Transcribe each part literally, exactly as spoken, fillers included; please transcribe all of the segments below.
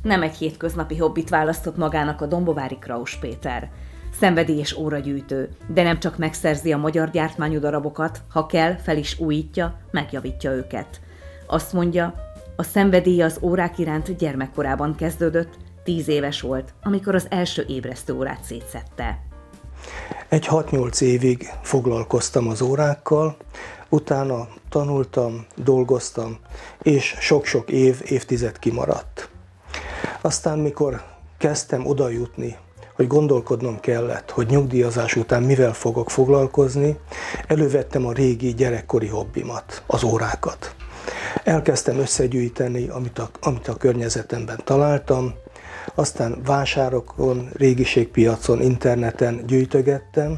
Nem egy hétköznapi hobbit választott magának a dombovári Kraus Péter. Szenvedélyes óragyűjtő, de nem csak megszerzi a magyar gyártmányú darabokat, ha kell, fel is újítja, megjavítja őket. Azt mondja, a szenvedélye az órák iránt gyermekkorában kezdődött, tíz éves volt, amikor az első ébresztő órát szétszedte. Egy hat-nyolc évig foglalkoztam az órákkal, utána tanultam, dolgoztam, és sok-sok év, évtized kimaradt. Aztán, mikor kezdtem oda jutni, hogy gondolkodnom kellett, hogy nyugdíjazás után mivel fogok foglalkozni, elővettem a régi gyerekkori hobbimat, az órákat. Elkezdtem összegyűjteni, amit a, amit a környezetemben találtam, aztán vásárokon, régiségpiacon, interneten gyűjtögettem,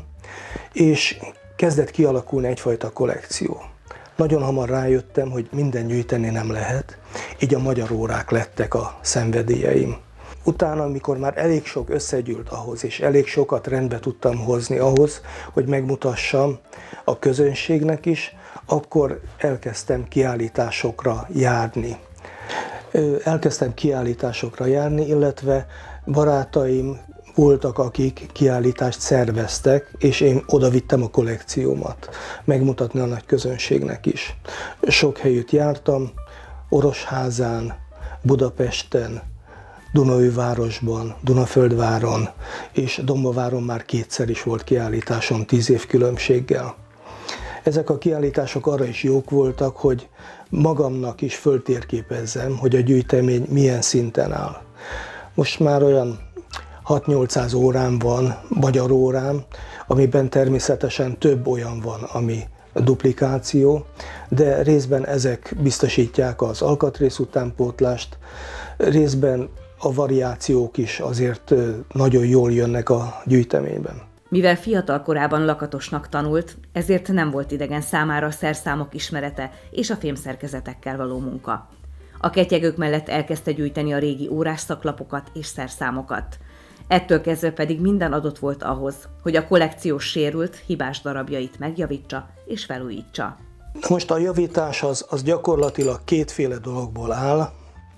és kezdett kialakulni egyfajta kollekció. Nagyon hamar rájöttem, hogy minden gyűjteni nem lehet, így a magyar órák lettek a szenvedélyeim. Utána, amikor már elég sok összegyűlt ahhoz, és elég sokat rendbe tudtam hozni ahhoz, hogy megmutassam a közönségnek is, akkor elkezdtem kiállításokra járni. Elkezdtem kiállításokra járni, illetve barátaim voltak, akik kiállítást szerveztek, és én oda vittem a kollekciómat, megmutatni a nagy közönségnek is. Sok helyütt jártam, Orosházán, Budapesten, Dunaújvárosban, Dunaföldváron, és Dombováron már kétszer is volt kiállításom tíz év különbséggel. Ezek a kiállítások arra is jók voltak, hogy magamnak is föltérképezzem, hogy a gyűjtemény milyen szinten áll. Most már olyan hat-nyolcszáz órám van, magyar órám, amiben természetesen több olyan van, ami duplikáció, de részben ezek biztosítják az alkatrész utánpótlást, részben a variációk is azért nagyon jól jönnek a gyűjteményben. Mivel fiatal korában lakatosnak tanult, ezért nem volt idegen számára a szerszámok ismerete és a fémszerkezetekkel való munka. A ketyegők mellett elkezdte gyűjteni a régi órásszaklapokat és szerszámokat. Ettől kezdve pedig minden adott volt ahhoz, hogy a kollekciós sérült, hibás darabjait megjavítsa és felújítsa. Most a javítás az, az gyakorlatilag kétféle dologból áll.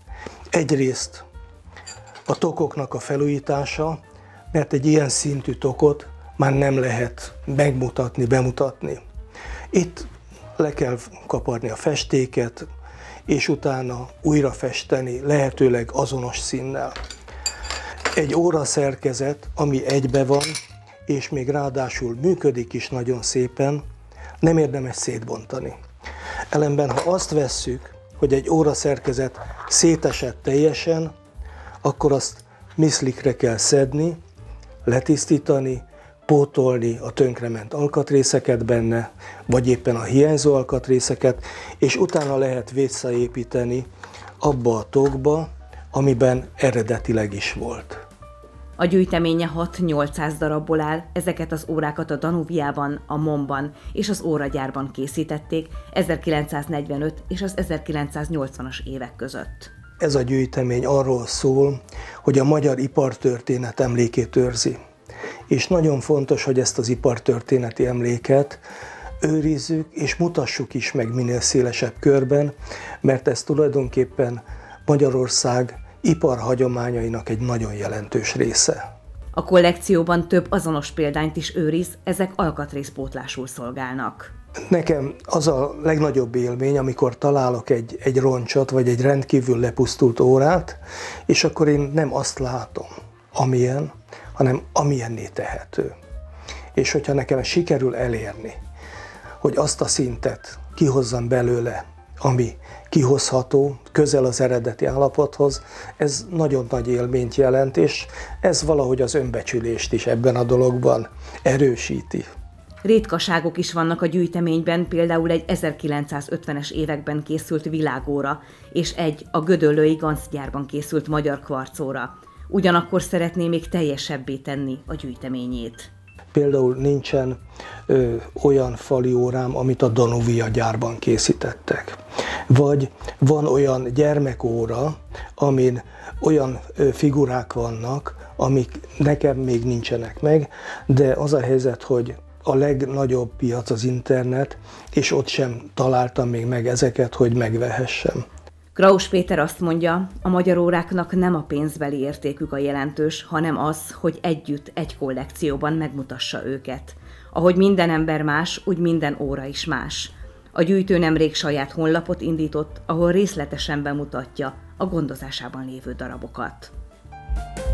Egyrészt a tokoknak a felújítása, mert egy ilyen szintű tokot már nem lehet megmutatni, bemutatni. Itt le kell kaparni a festéket, és utána újra festeni, lehetőleg azonos színnel. Egy óraszerkezet, ami egybe van, és még ráadásul működik is nagyon szépen, nem érdemes szétbontani. Ellenben, ha azt vesszük, hogy egy óraszerkezet szétesett teljesen, akkor azt miszlikre kell szedni, letisztítani, pótolni a tönkrement alkatrészeket benne, vagy éppen a hiányzó alkatrészeket, és utána lehet visszaépíteni abba a tokba, amiben eredetileg is volt. A gyűjteménye hat-nyolcszáz darabból áll, ezeket az órákat a Danuviában, a Momban és az óragyárban készítették ezerkilencszáznegyvenöt és az ezerkilencszáznyolcvanas évek között. Ez a gyűjtemény arról szól, hogy a magyar ipartörténet emlékét őrzi. És nagyon fontos, hogy ezt az ipartörténeti emléket őrizzük és mutassuk is meg minél szélesebb körben, mert ez tulajdonképpen Magyarország iparhagyományainak egy nagyon jelentős része. A kollekcióban több azonos példányt is őriz, ezek alkatrészpótlásul szolgálnak. Nekem az a legnagyobb élmény, amikor találok egy, egy roncsot, vagy egy rendkívül lepusztult órát, és akkor én nem azt látom, amilyen, hanem amilyenné tehető. És hogyha nekem sikerül elérni, hogy azt a szintet kihozzam belőle, ami kihozható, közel az eredeti állapothoz, ez nagyon nagy élményt jelent, és ez valahogy az önbecsülést is ebben a dologban erősíti. Ritkasságok is vannak a gyűjteményben, például egy ezerkilencszázötvenes években készült világóra, és egy a gödöllői Ganz-gyárban készült magyar kvarcóra. Ugyanakkor szeretné még teljesebbé tenni a gyűjteményét. Például nincsen ö, olyan fali órám, amit a Danuvia gyárban készítettek. Vagy van olyan gyermekóra, amin olyan ö, figurák vannak, amik nekem még nincsenek meg, de az a helyzet, hogy a legnagyobb piac az internet, és ott sem találtam még meg ezeket, hogy megvehessem. Kraus Péter azt mondja, a magyar óráknak nem a pénzbeli értékük a jelentős, hanem az, hogy együtt, egy kollekcióban megmutassa őket. Ahogy minden ember más, úgy minden óra is más. A gyűjtő nemrég saját honlapot indított, ahol részletesen bemutatja a gondozásában lévő darabokat.